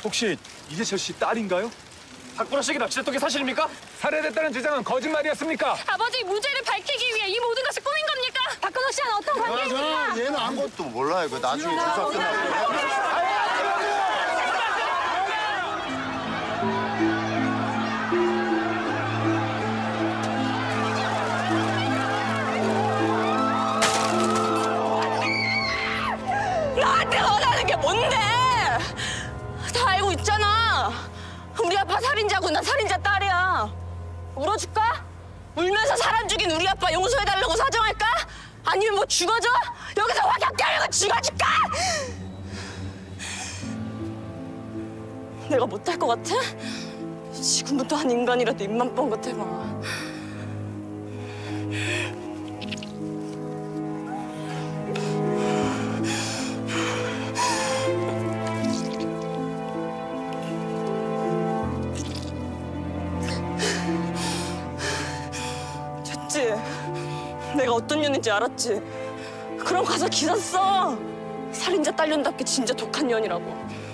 혹시 이재철 씨 딸인가요? 박보라 씨에게 납치됐던 게 사실입니까? 살해됐다는 주장은 거짓말이었습니까? 아버지 무죄를 밝히기 위해 이 모든 것을 꾸민 겁니까? 박근호 씨와는 어떤 관계입니까? 얘는 아무것도 몰라요. 그 나중에 조사 끝나고. 나한테 원하는 게 뭔데? 다 알고 있잖아. 우리 아빠 살인자고 나 살인자 딸이야. 울어줄까? 울면서 사람 죽인 우리 아빠 용서해달라고 사정할까? 아니면 뭐 죽어줘? 여기서 확 깨물고 죽어줄까? 내가 못할 것 같아? 지금부터 한 인간이라도 입만 뻥긋해봐. 됐지? 내가 어떤 년인지 알았지? 그럼 가서 기사 써. 살인자 딸년답게 진짜 독한 년이라고.